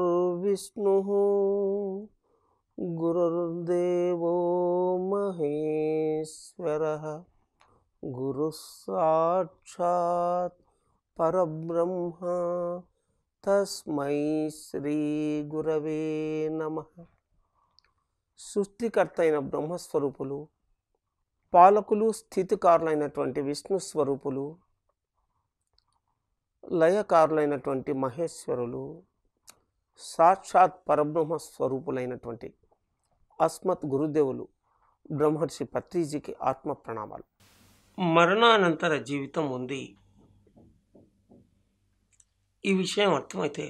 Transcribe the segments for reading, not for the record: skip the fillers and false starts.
गुरुर्विष्णुः गुरुर्देवो महेश्वरः गुरुसाक्षात् परब्रह्म तस्मै శ్రీ గురవే నమః. సృష్టికర్త అయిన బ్రహ్మస్వరూపులు, పాలకులు స్థితికారులైనటువంటి విష్ణు స్వరూపులు, లయకారులైనటువంటి మహేశ్వరులు, సాక్షాత్ పరబ్రహ్మ స్వరూపులైనటువంటి అస్మత్ గురుదేవులు బ్రహ్మర్షి పత్రిజీకి ఆత్మ ప్రణామాలు. మరణానంతర జీవితం ఉంది, ఈ విషయం అర్థమైతే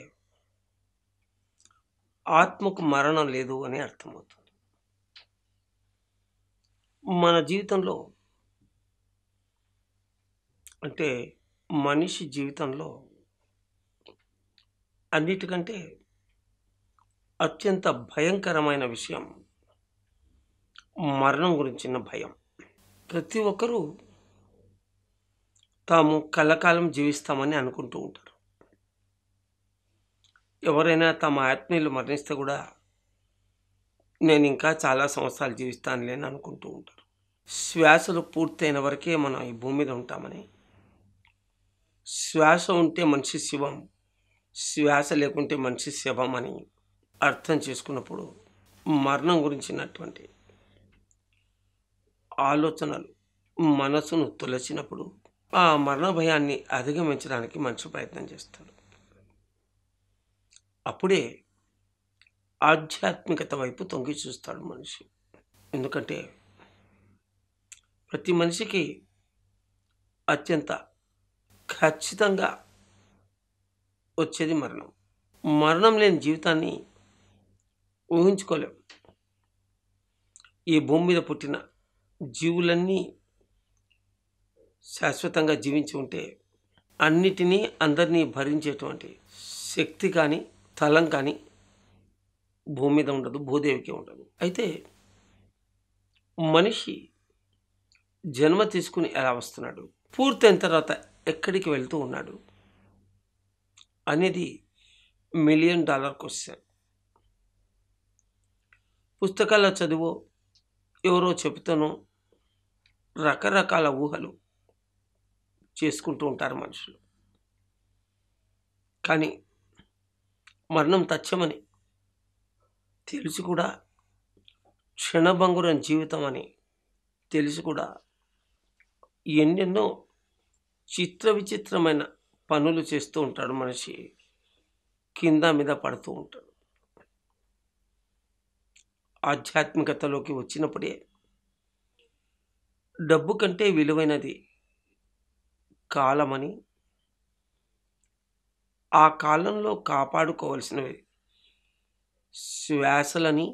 ఆత్మకు మరణం లేదు అని అర్థమవుతుంది. మన జీవితంలో అంటే మనిషి జీవితంలో అన్నిటికంటే అత్యంత భయంకరమైన విషయం మరణం గురించిన భయం. ప్రతి ఒక్కరూ తాము కలకాలం జీవిస్తామని అనుకుంటూ ఉంటారు. ఎవరైనా తమ ఆత్మీయులు మరణిస్తే కూడా నేను ఇంకా చాలా సంవత్సరాలు జీవిస్తానులే అని అనుకుంటూ ఉంటారు. శ్వాసలు పూర్తయిన వరకే మనం ఈ భూమి మీద ఉంటామని, శ్వాస ఉంటే మనిషి శివం, శ్వాస లేకుంటే మనిషి శవం అని అర్థం చేసుకున్నప్పుడు మరణం గురించినటువంటి ఆలోచనలు మనసును తొలచినప్పుడు ఆ మరణ భయాన్ని అధిగమించడానికి మనిషి ప్రయత్నం చేస్తాడు. అప్పుడే ఆధ్యాత్మికత వైపు తొంగి చూస్తాడు మనిషి. ఎందుకంటే ప్రతి మనిషికి అత్యంత ఖచ్చితంగా వచ్చేది మరణం. మరణం లేని జీవితాన్ని ఊహించుకోలేం. ఈ భూమి మీద పుట్టిన జీవులన్నీ శాశ్వతంగా జీవించి ఉంటే అన్నిటినీ అందరినీ భరించేటువంటి శక్తి కానీ తలం కానీ భూమి మీద ఉండదు, భూదేవికి ఉండదు. అయితే మనిషి జన్మ తీసుకుని ఎలా వస్తున్నాడు, పూర్తయిన తర్వాత ఎక్కడికి వెళ్తూ ఉన్నాడు అనేది $1 మిలియన్ క్వశ్చన్. పుస్తకాల్లో చదివో ఎవరో చెబుతానో రకరకాల ఊహలు చేసుకుంటూ ఉంటారు మనుషులు. కానీ మరణం తథ్యమని తెలిసి కూడా, క్షణభంగురం జీవితం అని తెలిసి కూడా ఎన్నెన్నో చిత్ర విచిత్రమైన పనులు చేస్తూ ఉంటాడు మనిషి. కింద మీద పడుతూ ఉంటాడు. ఆధ్యాత్మికతలోకి వచ్చినప్పుడే డబ్బు కంటే విలువైనది కాలమని, ఆ కాలంలో కాపాడుకోవాల్సినవి శ్వాసలని,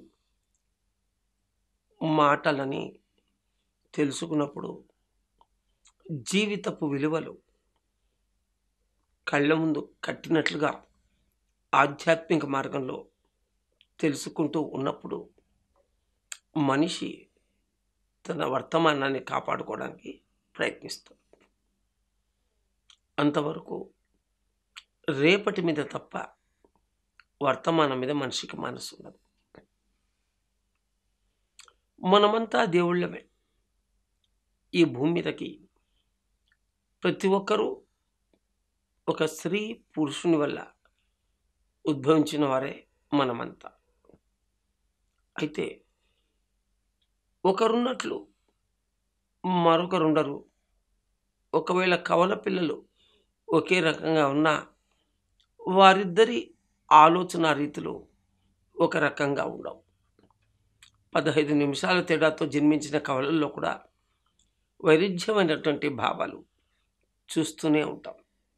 మాటలని తెలుసుకున్నప్పుడు జీవితపు విలువలు కళ్ళ ముందు కట్టినట్లుగా ఆధ్యాత్మిక మార్గంలో తెలుసుకుంటూ ఉన్నప్పుడు మనిషి తన వర్తమానాన్ని కాపాడుకోవడానికి ప్రయత్నిస్తాడు. అంతవరకు రేపటి మీద తప్ప వర్తమానం మీద మనిషికి మనసు ఉండదు. మనమంతా దేవుళ్ళమే. ఈ భూమి మీదకి ప్రతి ఒక్కరూ ఒక స్త్రీ పురుషుని వల్ల ఉద్భవించిన వారే మనమంతా. అయితే ఒకరున్నట్లు మరొకరుండరు. ఒకవేళ కవల పిల్లలు ఒకే రకంగా ఉన్నా వారిద్దరి ఆలోచన రీతులు ఒక రకంగా ఉండవు. 15 నిమిషాల తేడాతో జన్మించిన కవలల్లో కూడా వైరుధ్యమైనటువంటి భావాలు చూస్తూనే ఉంటాం.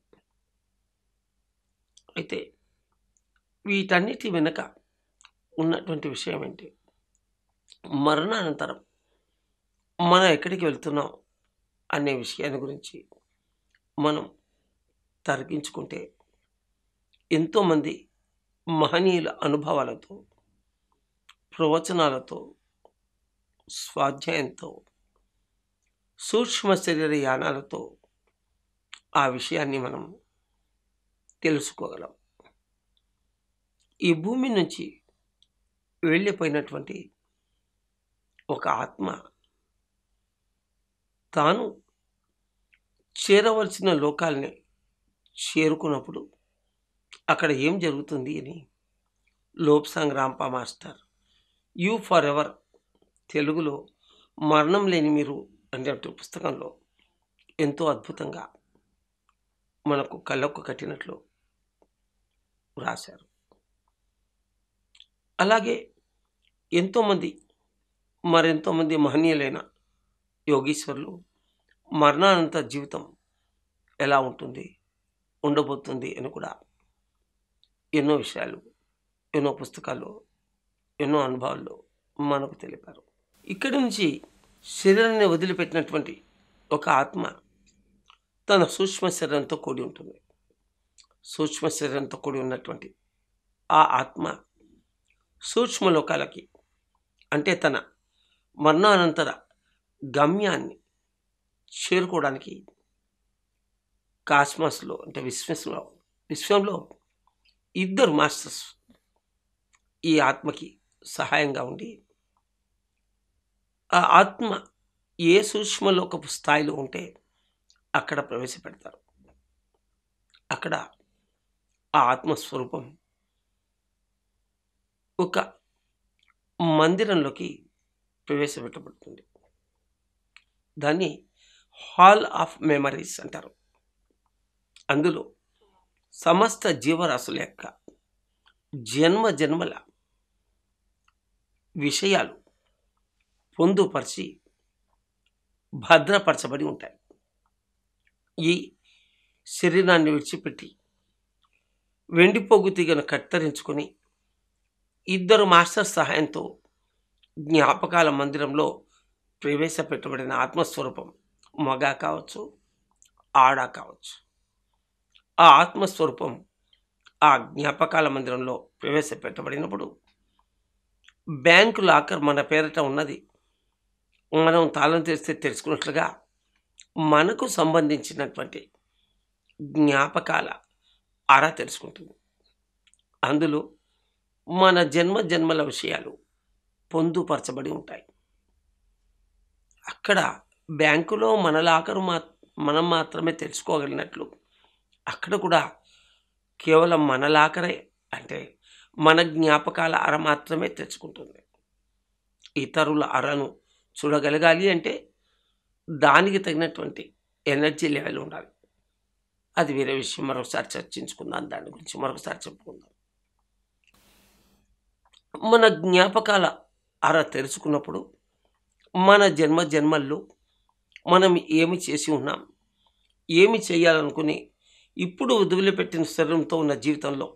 అయితే వీటన్నిటి వెనుక ఉన్నటువంటి విషయం ఏంటి? మరణానంతరం మనం ఎక్కడికి వెళ్తున్నాం అనే విషయాన్ని గురించి మనం తర్కించుకుంటే ఎంతోమంది మహనీయుల అనుభవాలతో, ప్రవచనాలతో, స్వాధ్యాయంతో, సూక్ష్మ శరీర యానాలతో ఆ విషయాన్ని మనం తెలుసుకోగలం. ఈ భూమి నుంచి వెళ్ళిపోయినటువంటి ఒక ఆత్మ తాను చేరవలసిన లోకాల్ని చేరుకున్నప్పుడు అక్కడ ఏం జరుగుతుంది అని Lobsang Rampa master you forever తెలుగులో మరణం లేని మీరు అనే పుస్తకంలో ఎంతో అద్భుతంగా మనకు కళ్ళకు కట్టినట్లు రాశారు. అలాగే ఎంతోమంది మరెంతోమంది మహనీయులైన యోగీశ్వరులు మరణానంతర జీవితం ఎలా ఉంటుంది, ఉండబోతుంది అని కూడా ఎన్నో విషయాలు, ఎన్నో పుస్తకాలు, ఎన్నో అనుభవాల్లో మనకు తెలిపారు. ఇక్కడి నుంచి శరీరాన్ని వదిలిపెట్టినటువంటి ఒక ఆత్మ తన సూక్ష్మ శరీరంతో కూడి ఉంటుంది. సూక్ష్మ శరీరంతో కూడి ఉన్నటువంటి ఆ ఆత్మ సూక్ష్మ లోకాలకి, అంటే తన మరణానంతర గమ్యాన్ని చేరుకోవడానికి కాస్మాస్లో, అంటే విశ్వంలో ఇద్దరు మాస్టర్స్ ఈ ఆత్మకి సహాయంగా ఉండి ఆ ఆత్మ ఏ సూక్ష్మలోకపు స్థాయిలో ఉంటే అక్కడ ప్రవేశపెడతారు. అక్కడ ఆ ఆత్మస్వరూపం ఒక మందిరంలోకి ప్రవేశపెట్టబడుతుంది. దాన్ని హాల్ ఆఫ్ మెమరీస్ అంటారు. అందులో సమస్త జీవరాశుల యొక్క జన్మ జన్మల విషయాలు పొందుపరిచి భద్రపరచబడి ఉంటాయి. ఈ శరీరాన్ని విడిచిపెట్టి వెండిపోగు తీగను కత్తిరించుకొని ఇద్దరు మాస్టర్ సహాయంతో జ్ఞాపకాల మందిరంలో ప్రవేశపెట్టబడిన ఆత్మస్వరూపం మగ కావచ్చు, ఆడ కావచ్చు. ఆ ఆత్మస్వరూపం ఆ జ్ఞాపకాల మందిరంలో ప్రవేశపెట్టబడినప్పుడు బ్యాంకు లాకర్ మన పేరిట ఉన్నది మనం తాళం తెరిస్తే తెలుసుకున్నట్లుగా మనకు సంబంధించినటువంటి జ్ఞాపకాల అర తెలుసుకుంటుంది. అందులో మన జన్మ జన్మల విషయాలు పొందుపరచబడి ఉంటాయి. అక్కడ బ్యాంకులో మన లాకరు మనం మాత్రమే తెలుసుకోగలిగినట్లు అక్కడ కూడా కేవలం మన లాకరే, అంటే మన జ్ఞాపకాల అర మాత్రమే తెచ్చుకుంటుంది. ఇతరుల అరను చూడగలగాలి అంటే దానికి తగినటువంటి ఎనర్జీ లెవెల్ ఉండాలి. అది వేరే విషయం, మరొకసారి చర్చించుకుందాం. దాని గురించి మరొకసారి చెప్పుకుందాం. మన జ్ఞాపకాల అర తెరుచుకున్నప్పుడు మన జన్మ జన్మల్లో మనం ఏమి చేసి ఉన్నాం, ఏమి చేయాలనుకుని ఇప్పుడు వదిలిపెట్టిన శరీరంతో ఉన్న జీవితంలో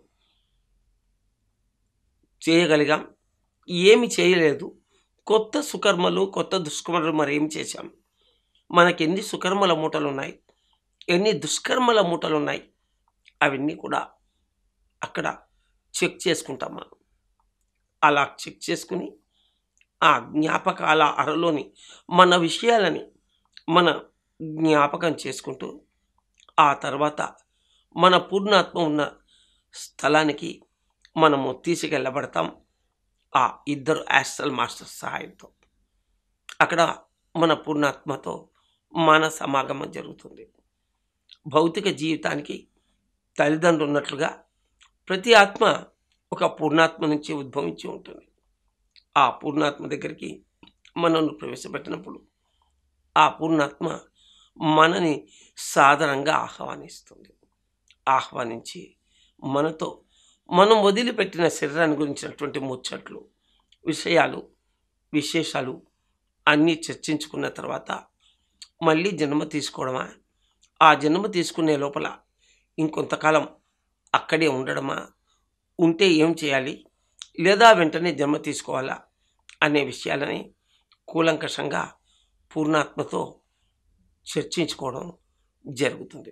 చేయగలిగాం, ఏమి చేయలేదు, కొత్త సుకర్మలు కొత్త దుష్కర్మలు మరేమి చేశాం, మనకి ఎన్ని సుకర్మల మూటలు ఉన్నాయి, ఎన్ని దుష్కర్మల మూటలు ఉన్నాయి, అవన్నీ కూడా అక్కడ చెక్ చేసుకుంటామా. అలా చెక్ చేసుకుని ఆ జ్ఞాపకాల అరలోని మన విషయాలని మన జ్ఞాపకం చేసుకుంటూ ఆ తర్వాత మన పూర్ణాత్మ ఉన్న స్థలానికి మనము తీసుకెళ్ళబడతాం ఆ ఇద్దరు యాస్ట్రల్ మాస్టర్స్ సహాయంతో. అక్కడ మన పూర్ణాత్మతో మన సమాగమం జరుగుతుంది. భౌతిక జీవితానికి తల్లిదండ్రులు ఉన్నట్లుగా ప్రతి ఆత్మ ఒక పూర్ణాత్మ నుంచి ఉద్భవించి ఉంటుంది. ఆ పూర్ణాత్మ దగ్గరికి మనల్ని ప్రవేశపెట్టినప్పుడు ఆ పూర్ణాత్మ మనని సాధారణంగా ఆహ్వానించి మనతో మనం వదిలిపెట్టిన శరీరాన్ని గురించినటువంటి ముచ్చట్లు, విషయాలు, విశేషాలు అన్నీ చర్చించుకున్న తర్వాత మళ్ళీ జన్మ తీసుకోవడమా, ఆ జన్మ తీసుకునే లోపల ఇంకొంతకాలం అక్కడే ఉండడమా, ఉంటే ఏం చేయాలి, లేదా వెంటనే జన్మ తీసుకోవాలా అనే విషయాలని కూలంకషంగా పూర్ణాత్మతో చర్చించుకోవడం జరుగుతుంది.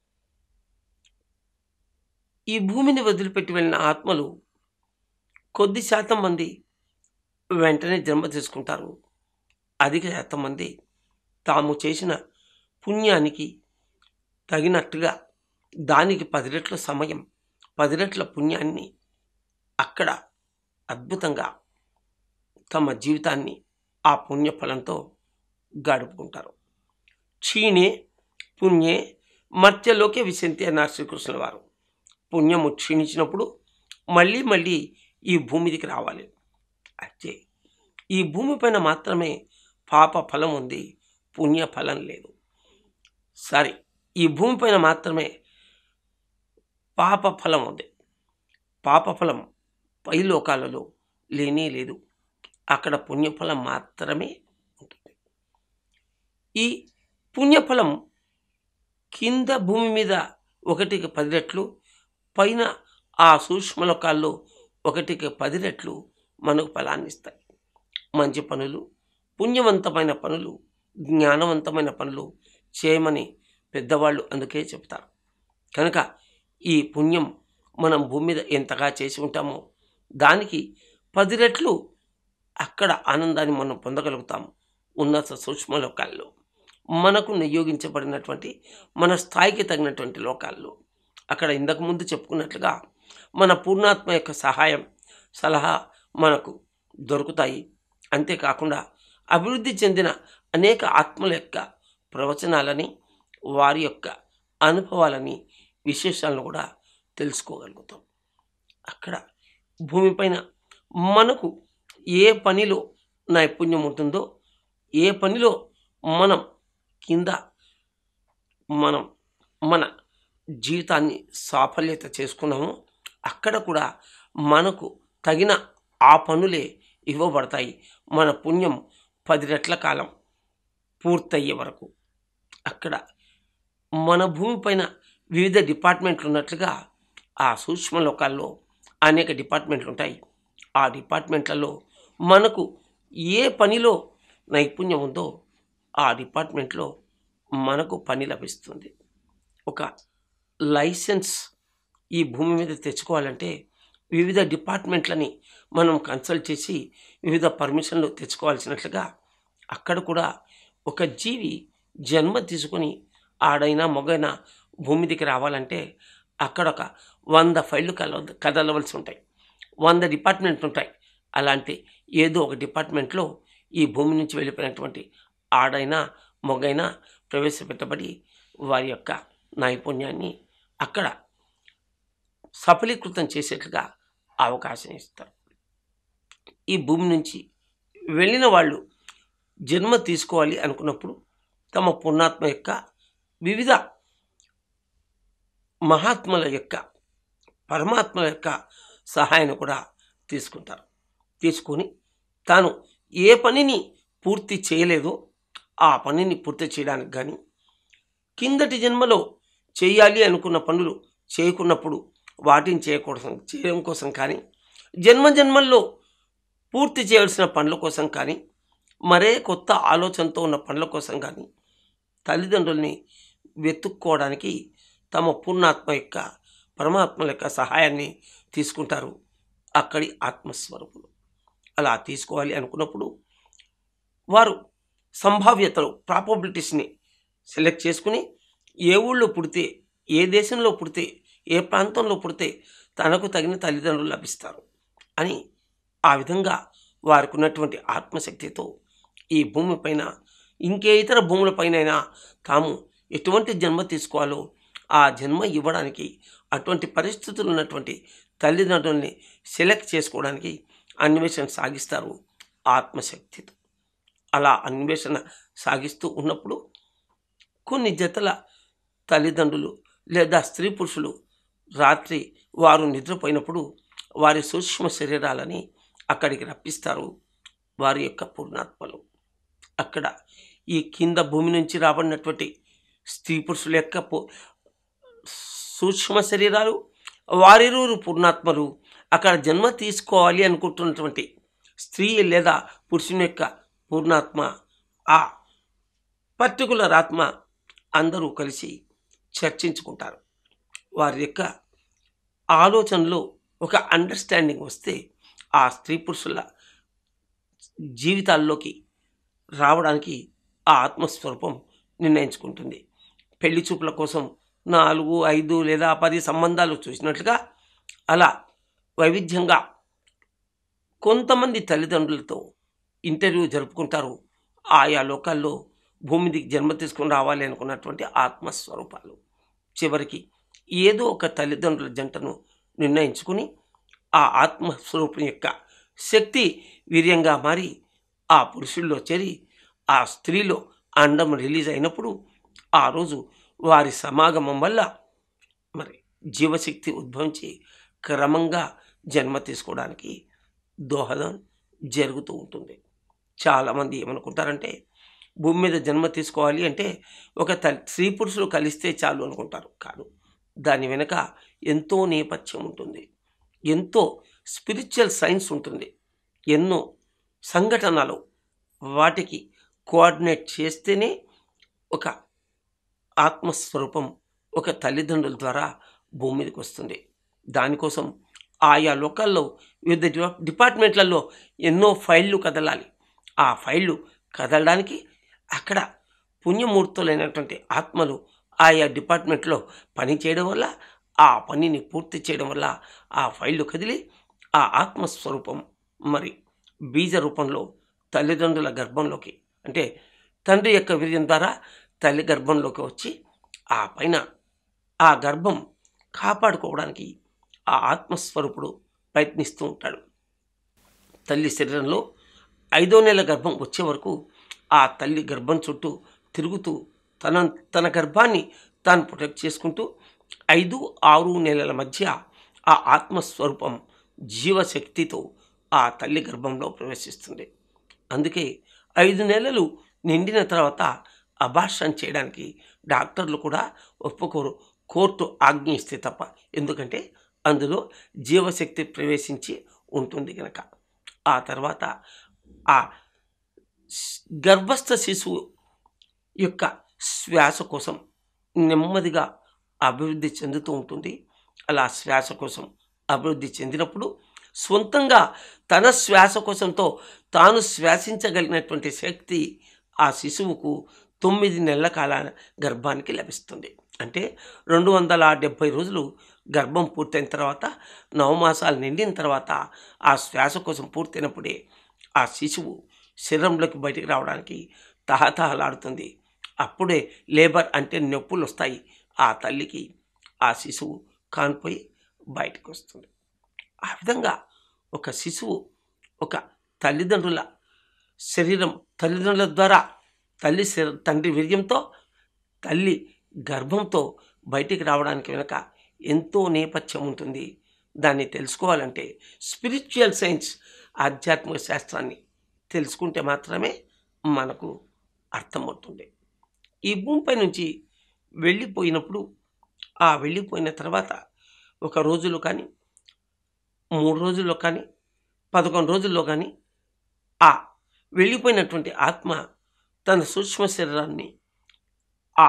ఈ భూమిని వదిలిపెట్టి వెళ్ళిన ఆత్మలు కొద్ది శాతం మంది వెంటనే జన్మ తీసుకుంటారు. అధిక శాతం మంది తాము చేసిన పుణ్యానికి తగినట్టుగా దానికి 10 రెట్ల సమయం, 10 రెట్ల పుణ్యాన్ని అక్కడ అద్భుతంగా తమ జీవితాన్ని ఆ పుణ్యఫలంతో గడుపుకుంటారు. క్షీణే పుణ్యే మర్త్యలోకే విశంతి అన్నారు శ్రీకృష్ణుల వారు. పుణ్యము క్షీణించినప్పుడు మళ్ళీ మళ్ళీ ఈ భూమిదికి రావాలి. అయితే ఈ భూమిపైన మాత్రమే పాప ఫలం ఉంది, పుణ్య ఫలం లేదు. సరే, ఈ భూమిపైన మాత్రమే పాప ఫలం ఉంది. పాప ఫలం పై లోకాలలో లేనే లేదు. అక్కడ పుణ్యఫలం మాత్రమే ఉంటుంది. ఈ పుణ్యఫలం కింద భూమి మీద 1కి 10 రెట్లు, పైన ఆ సూక్ష్మలోకాల్లో 1కి 10 రెట్లు మనకు ఫలాన్ని ఇస్తాయి. మంచి పనులు, పుణ్యవంతమైన పనులు, జ్ఞానవంతమైన పనులు చేయమని పెద్దవాళ్ళు అందుకే చెప్తారు. కనుక ఈ పుణ్యం మనం భూమి మీద ఎంతగా చేసి ఉంటామో దానికి 10 రెట్లు అక్కడ ఆనందాన్ని మనం పొందగలుగుతాం. ఉన్నత సూక్ష్మలోకాల్లో మనకు నియోగించబడినటువంటి మన స్థాయికి తగినటువంటి లోకాల్లో అక్కడ ఇంతకుముందు చెప్పుకున్నట్లుగా మన పూర్ణాత్మ యొక్క సహాయం, సలహా మనకు దొరుకుతాయి. అంతేకాకుండా అభివృద్ధి చెందిన అనేక ఆత్మల యొక్క ప్రవచనాలని, వారి యొక్క అనుభవాలని, విశేషాలను కూడా తెలుసుకోగలుగుతాం. అక్కడ భూమిపైన మనకు ఏ పనిలో నైపుణ్యం ఉంటుందో, ఏ పనిలో మనం కింద మన జీవితాన్ని సాఫల్యత చేసుకున్నామో అక్కడ కూడా మనకు తగిన ఆ పనులే ఇవ్వబడతాయి. మన పుణ్యం 10 రెట్ల కాలం పూర్తయ్యే వరకు. అక్కడ మన భూమిపైన వివిధ డిపార్ట్మెంట్లు ఉన్నట్లుగా ఆ సూక్ష్మలోకాల్లో అనేక డిపార్ట్మెంట్లు ఉంటాయి. ఆ డిపార్ట్మెంట్లలో మనకు ఏ పనిలో నైపుణ్యం ఉందో ఆ డిపార్ట్మెంట్లో మనకు పని లభిస్తుంది. ఒక లైసెన్స్ ఈ భూమి మీద తెచ్చుకోవాలంటే వివిధ డిపార్ట్మెంట్లని మనం కన్సల్ట్ చేసి వివిధ పర్మిషన్లు తెచ్చుకోవాల్సినట్లుగా అక్కడ కూడా ఒక జీవి జన్మ తీసుకొని ఆడైనా మగైనా భూమి దిగి రావాలంటే అక్కడ ఒక 100 ఫైళ్ళు కదలవలసి ఉంటాయి. 100 డిపార్ట్మెంట్లు ఉంటాయి. అలాంటి ఏదో ఒక డిపార్ట్మెంట్లో ఈ భూమి నుంచి వెళ్ళిపోయినటువంటి ఆడైనా మగైనా ప్రవేశపెట్టబడి వారి యొక్క నైపుణ్యాన్ని అక్కడ సఫలీకృతం చేసేట్లుగా అవకాశం ఇస్తారు. ఈ భూమి నుంచి వెళ్ళిన వాళ్ళు జన్మ తీసుకోవాలి అనుకున్నప్పుడు తమ పూర్ణాత్మ యొక్క వివిధ మహాత్ముల యొక్క, పరమాత్మల యొక్క సహాయాన్ని కూడా తీసుకుంటారు. తీసుకొని తాను ఏ పనిని పూర్తి చేయలేదో ఆ పనిని పూర్తి చేయడానికి కానీ, కిందటి జన్మలో చేయాలి అనుకున్న పనులు చేయకున్నప్పుడు వాటిని చేయడం కోసం కానీ, జన్మల్లో పూర్తి చేయాల్సిన పనుల కోసం కానీ, మరే కొత్త ఆలోచనతో ఉన్న పనుల కోసం కానీ తల్లిదండ్రుల్ని వెతుక్కోవడానికి తమ పూర్ణాత్మ యొక్క, పరమాత్మల యొక్క సహాయాన్ని తీసుకుంటారు అక్కడి ఆత్మస్వరూపులు. అలా తీసుకోవాలి అనుకున్నప్పుడు వారు సంభావ్యతలు, ప్రాబబిలిటీస్ని సెలెక్ట్ చేసుకుని ఏ ఊళ్ళో పుడితే, ఏ దేశంలో పుడితే, ఏ ప్రాంతంలో పుడితే తనకు తగిన తల్లిదండ్రులు లభిస్తారు అని ఆ విధంగా వారికి ఉన్నటువంటి ఆత్మశక్తితో ఈ భూమిపైన ఇంకే ఇతర భూములపైనైనా తాము ఎటువంటి జన్మ తీసుకోవాలో ఆ జన్మ ఇవ్వడానికి, అటువంటి పరిస్థితులు ఉన్నటువంటి తల్లిదండ్రుల్ని సెలెక్ట్ చేసుకోవడానికి అన్వేషణ సాగిస్తారు ఆత్మశక్తితో. అలా అన్వేషణ సాగిస్తూ ఉన్నప్పుడు కొన్ని జతల తల్లిదండ్రులు లేదా స్త్రీ పురుషులు రాత్రి వారు నిద్రపోయినప్పుడు వారి సూక్ష్మ శరీరాలని అక్కడికి రప్పిస్తారు వారి యొక్క పూర్ణాత్మలు. అక్కడ ఈ కింద భూమి నుంచి రాబడినటువంటి స్త్రీ పురుషుల యొక్క సూక్ష్మ శరీరాలు, వారిరువురు పూర్ణాత్మలు అక్కడ జన్మ తీసుకోవాలి అనుకుంటున్నటువంటి స్త్రీ లేదా పురుషుని యొక్క పూర్ణాత్మ, ఆ పర్టికులర్ ఆత్మ అందరూ కలిసి చర్చించుకుంటారు. వారి యొక్క ఆలోచనలో ఒక అండర్స్టాండింగ్ వస్తే ఆ స్త్రీ పురుషుల జీవితాల్లోకి రావడానికి ఆ ఆత్మస్వరూపం నిర్ణయించుకుంటుంది. పెళ్లి చూపుల కోసం 4, 5 లేదా 10 సంబంధాలు చూసినట్లుగా అలా వైవిధ్యంగా కొంతమంది తల్లిదండ్రులతో ఇంటర్వ్యూ జరుపుకుంటారు. ఆయా లోకాల్లో భూమి మీదకి జన్మ తీసుకొని రావాలి అనుకున్నటువంటి ఆత్మస్వరూపాలు. చివరికి ఏదో ఒక తల్లిదండ్రుల జంటను నిర్ణయించుకుని ఆ ఆత్మస్వరూపం యొక్క శక్తి వీర్యంగా మారి ఆ పురుషుల్లో చేరి ఆ స్త్రీలో అండం రిలీజ్ అయినప్పుడు ఆ రోజు వారి సమాగమం వల్ల మరి జీవశక్తి ఉద్భవించి క్రమంగా జన్మ తీసుకోవడానికి దోహదం జరుగుతూ ఉంటుంది. చాలామంది ఏమనుకుంటారంటే భూమి మీద జన్మ తీసుకోవాలి అంటే ఒక స్త్రీ పురుషులు కలిస్తే చాలు అనుకుంటారు. కాదు, దాని వెనుక ఎంతో నేపథ్యం ఉంటుంది, ఎంతో స్పిరిచువల్ సైన్స్ ఉంటుంది, ఎన్నో సంఘటనలు వాటికి కోఆర్డినేట్ చేస్తేనే ఒక ఆత్మస్వరూపం ఒక తల్లిదండ్రుల ద్వారా భూమి మీదకి వస్తుంది. దానికోసం ఆయా లోకాల్లో వివిధ డిపార్ట్మెంట్లలో ఎన్నో ఫైళ్ళు కదలాలి. ఆ ఫైళ్ళు కదలడానికి అక్కడ పుణ్యమూర్తులైనటువంటి ఆత్మలు ఆయా డిపార్ట్మెంట్లో పని చేయడం వల్ల, ఆ పనిని పూర్తి చేయడం వల్ల ఆ ఫైళ్ళు కదిలి ఆ ఆత్మస్వరూపం మరి బీజ రూపంలో తల్లిదండ్రుల గర్భంలోకి, అంటే తండ్రి యొక్క వీర్యం ద్వారా తల్లి గర్భంలోకి వచ్చి ఆ పైన ఆ గర్భం కాపాడుకోవడానికి ఆ ఆత్మస్వరూపుడు ప్రయత్నిస్తూ ఉంటాడు. తల్లి శరీరంలో 5వ నెల గర్భం వచ్చే వరకు ఆ తల్లి గర్భం చుట్టూ తిరుగుతూ తన గర్భాన్ని తాను ప్రొటెక్ట్ చేసుకుంటూ 5-6 నెలల మధ్య ఆ ఆత్మస్వరూపం జీవశక్తితో ఆ తల్లి గర్భంలో ప్రవేశిస్తుంది. అందుకే 5 నెలలు నిండిన తర్వాత అబార్షన్ చేయడానికి డాక్టర్లు కూడా ఒప్పుకోరు, కోర్టు ఆజ్ఞ ఇస్తే తప్ప. ఎందుకంటే అందులో జీవశక్తి ప్రవేశించి ఉంటుంది కనుక. ఆ తర్వాత ఆ గర్భస్థ శిశువు యొక్క శ్వాస కోసం నెమ్మదిగా అభివృద్ధి చెందుతూ ఉంటుంది. అలా శ్వాస కోసం అభివృద్ధి చెందినప్పుడు సొంతంగా తన శ్వాస కోసంతో తాను శ్వాసించగలిగినటువంటి శక్తి ఆ శిశువుకు 9 నెలల కాల గర్భానికి లభిస్తుంది. అంటే 270 రోజులు గర్భం పూర్తయిన తర్వాత, 9 మాసాలు నిండిన తర్వాత ఆ శ్వాస కోసం పూర్తయినప్పుడే ఆ శిశువు శరీరంలోకి బయటికి రావడానికి తహతహలాడుతుంది. అప్పుడే లేబర్ అంటే నొప్పులు వస్తాయి. ఆ తల్లికి ఆ శిశువు కాన్పోయి బయటకు వస్తుంది. ఆ విధంగా ఒక శిశువు ఒక తల్లిదండ్రుల శరీరం, తల్లిదండ్రుల ద్వారా తండ్రి వీర్యంతో తల్లి గర్భంతో బయటికి రావడానికి వెనుక ఎంతో నేపథ్యం ఉంటుంది. దాన్ని తెలుసుకోవాలంటే స్పిరిచువల్ సైన్స్, ఆధ్యాత్మిక శాస్త్రాన్ని తెలుసుకుంటే మాత్రమే మనకు అర్థమవుతుంది. ఈ భూమిపై నుంచి వెళ్ళిపోయినప్పుడు, ఆ వెళ్ళిపోయిన తర్వాత 1 రోజులో కానీ, 3 రోజుల్లో కానీ, 11 రోజుల్లో కానీ ఆ వెళ్ళిపోయినటువంటి ఆత్మ తన సూక్ష్మ శరీరాన్ని ఆ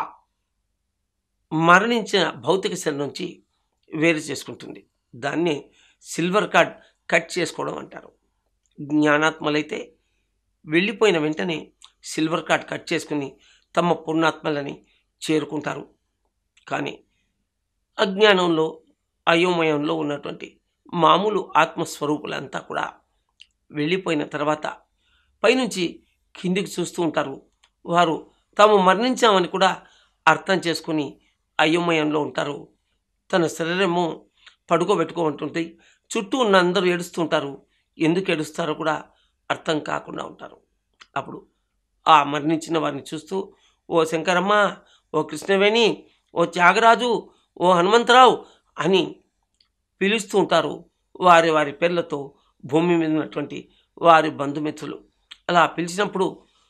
మరణించిన భౌతిక శరీరం నుంచి వేరు చేసుకుంటుంది. దాన్ని సిల్వర్ కార్డ్ కట్ చేసుకోవడం అంటారు. జ్ఞానాత్మలైతే వెళ్ళిపోయిన వెంటనే సిల్వర్ కార్డ్ కట్ చేసుకుని తమ పూర్ణాత్మలని చేరుకుంటారు. కానీ అజ్ఞానంలో, అయోమయంలో ఉన్నటువంటి మామూలు ఆత్మస్వరూపులంతా కూడా వెళ్ళిపోయిన తర్వాత పైనుంచి కిందికి చూస్తూ ఉంటారు. వారు తాము మరణించామని కూడా అర్థం చేసుకుని అయోమయంలో ఉంటారు. తన శరీరము పడుకోబెట్టుకోమంటుంది. చుట్టూ ఉన్న అందరూ ఏడుస్తుంటారు. ఎందుకు ఏడుస్తారో కూడా అర్థం కాకుండా ఉంటారు. అప్పుడు ఆ మరణించిన వారిని చూస్తూ, ఓ శంకరమ్మ, ఓ కృష్ణవేణి, ఓ త్యాగరాజు, ఓ హనుమంతరావు అని పిలుస్తూ ఉంటారు. వారి వారి పేర్లతో భూమి మీద ఉన్నటువంటి వారి బంధుమిత్రులు. అలా పిలిచినప్పుడు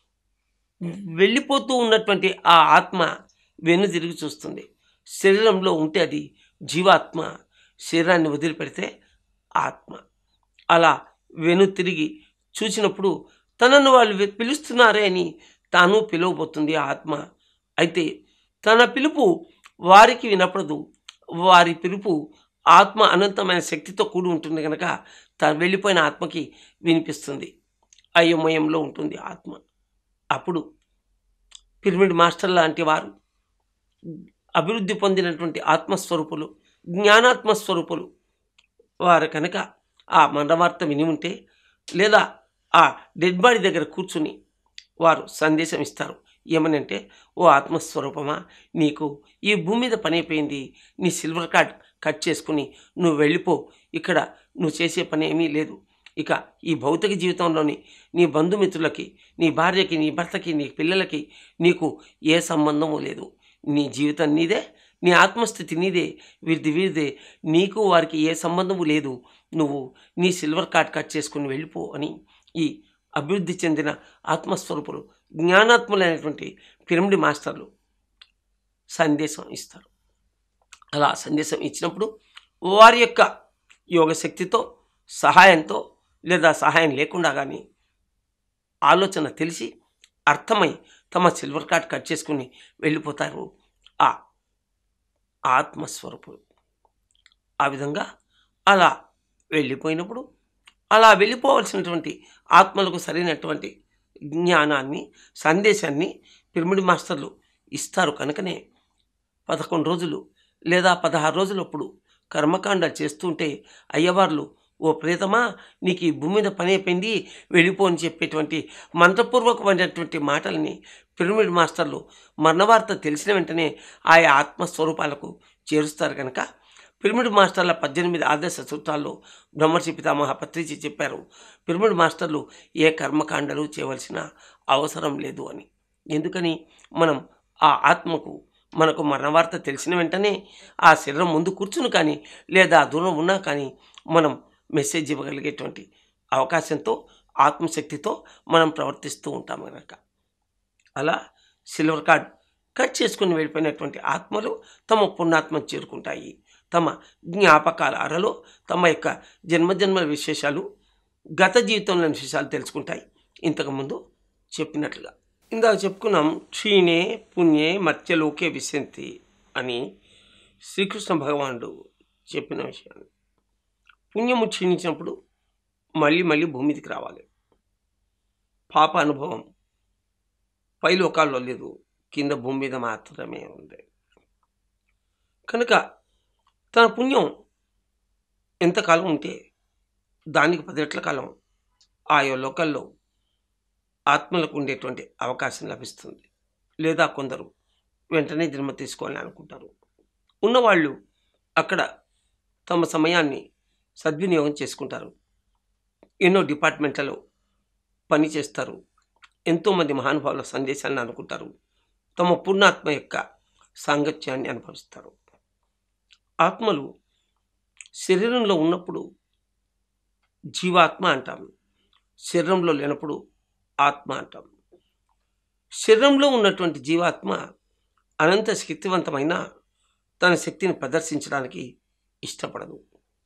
వెళ్ళిపోతూ ఉన్నటువంటి ఆ ఆత్మ వెనుదిరిగి చూస్తుంది. శరీరంలో ఉంటే అది జీవాత్మ, శరీరాన్ని వదిలిపెడితే ఆత్మ. అలా వెనుతిరిగి చూసినప్పుడు తనను వాళ్ళు పిలుస్తున్నారే అని తాను పిలువబోతుంది ఆ ఆత్మ. అయితే తన పిలుపు వారికి వినపడదు. వారి పిలుపు ఆత్మ అనంతమైన శక్తితో కూడి ఉంటుంది కనుక తను వెళ్ళిపోయిన ఆత్మకి వినిపిస్తుంది. అయోమయంలో ఉంటుంది ఆత్మ. అప్పుడు పిరమిడ్ మాస్టర్ లాంటి వారు, అభివృద్ధి పొందినటువంటి ఆత్మస్వరూపులు, జ్ఞానాత్మస్వరూపులు వారు కనుక ఆ మనవార్త విని ఉంటే లేదా ఆ డెడ్ బాడీ దగ్గర కూర్చుని వారు సందేశం ఇస్తారు. ఏమనంటే, ఓ ఆత్మస్వరూపమా, నీకు ఈ భూమి మీద పని అయిపోయింది, నీ సిల్వర్ కార్డ్ కట్ చేసుకుని నువ్వు వెళ్ళిపో, ఇక్కడ నువ్వు చేసే పని ఏమీ లేదు, ఇక ఈ భౌతిక జీవితంలోని నీ బంధుమిత్రులకి, నీ భార్యకి, నీ భర్తకి, నీ పిల్లలకి నీకు ఏ సంబంధము లేదు, నీ జీవితం నీదే, నీ ఆత్మస్థితి నీదే, వీరిదే, నీకు వారికి ఏ సంబంధము లేదు, నువ్వు నీ సిల్వర్ కార్డ్ కట్ చేసుకుని వెళ్ళిపో అని ఈ అభివృద్ధి చెందిన ఆత్మస్వరూపులు, జ్ఞానాత్ములైనటువంటి పిరమిడ్ మాస్టర్లు సందేశం ఇస్తారు. అలా సందేశం ఇచ్చినప్పుడు వారి యొక్క యోగశక్తితో, సహాయంతో లేదా సహాయం లేకుండా కానీ ఆలోచన తెలిసి అర్థమై తమ సిల్వర్ కార్డ్ కట్ చేసుకుని వెళ్ళిపోతారు ఆ ఆత్మస్వరూపులు. ఆ విధంగా అలా వెళ్ళిపోయినప్పుడు అలా వెళ్ళిపోవలసినటువంటి ఆత్మలకు సరైనటువంటి జ్ఞానాన్ని, సందేశాన్ని పిరమిడ్ మాస్టర్లు ఇస్తారు. కనుకనే 11 రోజులు లేదా 16 రోజులప్పుడు కర్మకాండాలు చేస్తుంటే అయ్యవార్లు, ఓ ప్రేతమా, నీకు ఈ భూమి మీద పని అయిపోయింది, వెళ్ళిపో అని చెప్పేటువంటి మంత్రపూర్వకమైనటువంటి మాటల్ని పిరమిడ్ మాస్టర్లు మరణవార్త తెలిసిన వెంటనే ఆయా ఆత్మస్వరూపాలకు చేరుస్తారు. కనుక పిరమిడ్ మాస్టర్ల 18 ఆదర్శ సూత్రాల్లో బ్రహ్మర్షి పితామహ పత్రిజీ చెప్పారు, పిరమిడ్ మాస్టర్లు ఏ కర్మకాండలు చేయవలసిన అవసరం లేదు అని. ఎందుకని? మనం ఆ ఆత్మకు మనకు మరణవార్త తెలిసిన వెంటనే ఆ శరీరం ముందు కూర్చుని కానీ లేదా దూరం ఉన్నా కానీ మనం మెసేజ్ ఇవ్వగలిగేటువంటి అవకాశంతో, ఆత్మశక్తితో మనం ప్రవర్తిస్తూ ఉంటాం కనుక అలా సిల్వర్ కార్డ్ కట్ చేసుకుని వెళ్ళిపోయినటువంటి ఆత్మలు తమ పుణ్యాత్మను చేరుకుంటాయి. తమ జ్ఞాపకాల అరలో తమ యొక్క జన్మజన్మల విశేషాలు, గత జీవితంలోని విశేషాలు తెలుసుకుంటాయి. ఇంతకుముందు చెప్పినట్లుగా ఇందాక చెప్పుకున్నాం, క్షీణే పుణ్యే మత్స్యలోకే విశంతి అని శ్రీకృష్ణ భగవానుడు చెప్పిన విషయాన్ని. పుణ్యము క్షీణించినప్పుడు మళ్ళీ భూమి మీదకి రావాలి. పాప అనుభవం పై లోకాల్లో లేదు, కింద భూమి మీద మాత్రమే ఉంది. కనుక తన పుణ్యం ఎంతకాలం ఉంటే దానికి 10 రెట్ల కాలం ఆయా లోకల్లో ఆత్మలకు ఉండేటువంటి అవకాశం లభిస్తుంది. లేదా కొందరు వెంటనే జన్మ తీసుకోవాలని అనుకుంటారు. ఉన్నవాళ్ళు అక్కడ తమ సమయాన్ని సద్వినియోగం చేసుకుంటారు. ఎన్నో డిపార్ట్మెంట్లలో పని చేస్తారు. ఎంతోమంది మహానుభావుల సందేశాలను అనుకుంటారు. తమ పూర్ణాత్మ యొక్క సాంగత్యాన్ని అనుభవిస్తారు. ఆత్మలు శరీరంలో ఉన్నప్పుడు జీవాత్మ అంటాం, శరీరంలో లేనప్పుడు ఆత్మ అంటాం. శరీరంలో ఉన్నటువంటి జీవాత్మ అనంత శక్తివంతమైన తన శక్తిని ప్రదర్శించడానికి ఇష్టపడదు.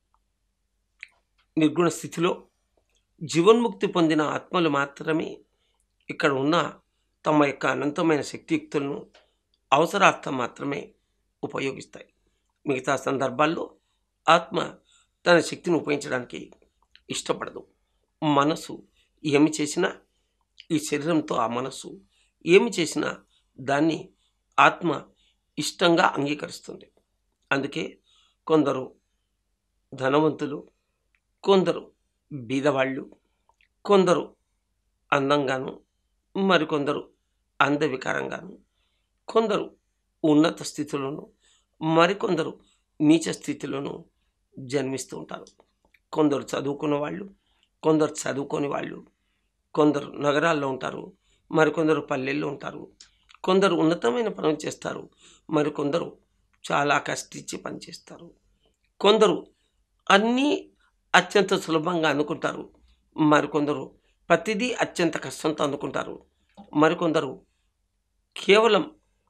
నిర్గుణ స్థితిలో జీవన్ముక్తి పొందిన ఆత్మలు మాత్రమే ఇక్కడ ఉన్న తమ యొక్క అనంతమైన శక్తియుక్తులను అవసరార్థం మాత్రమే ఉపయోగిస్తాయి. మిగతా సందర్భాల్లో ఆత్మ తన శక్తిని ఉపయోగించడానికి ఇష్టపడదు. మనసు ఏమి చేసినా, ఈ శరీరంతో ఆ మనసు ఏమి చేసినా దాన్ని ఆత్మ ఇష్టంగా అంగీకరిస్తుంది. అందుకే కొందరు ధనవంతులు, కొందరు బీదవాళ్ళు, కొందరు అందంగాను, మరికొందరు అందవికారంగాను, కొందరు ఉన్నత స్థితిలోను, మరికొందరు నీచ స్థితిలోనూ జన్మిస్తూ ఉంటారు. కొందరు చదువుకున్న వాళ్ళు, కొందరు చదువుకోని వాళ్ళు, కొందరు నగరాల్లో ఉంటారు, మరికొందరు పల్లెల్లో ఉంటారు. కొందరు ఉన్నతమైన పనులు చేస్తారు, మరికొందరు చాలా కష్టించి పనిచేస్తారు. కొందరు అన్నీ అత్యంత సులభంగా అనుకుంటారు, మరికొందరు ప్రతిదీ అత్యంత కష్టంతో అందుకుంటారు. మరికొందరు కేవలం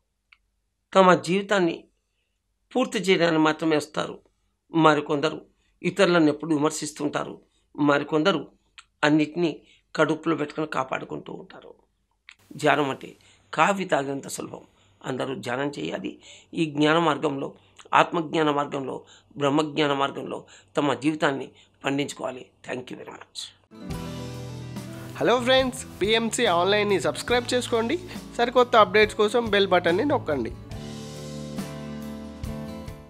తమ జీవితాన్ని పూర్తి చేయడానికి మాత్రమే వస్తారు. మరికొందరు ఇతరులను ఎప్పుడు విమర్శిస్తుంటారు. మరికొందరు అన్నిటినీ కడుపులో పెట్టుకొని కాపాడుకుంటూ ఉంటారు. ధ్యానం అంటే కాఫీ తాగినంత సులభం. అందరూ ధ్యానం చేయాలి. ఈ జ్ఞాన మార్గంలో, ఆత్మజ్ఞాన మార్గంలో, బ్రహ్మజ్ఞాన మార్గంలో తమ జీవితాన్ని పండించుకోవాలి. Thank you very much. Hello friends, PMC ఆన్లైన్ని సబ్స్క్రైబ్ చేసుకోండి. సరికొత్త అప్డేట్స్ కోసం బెల్ బటన్ని నొక్కండి.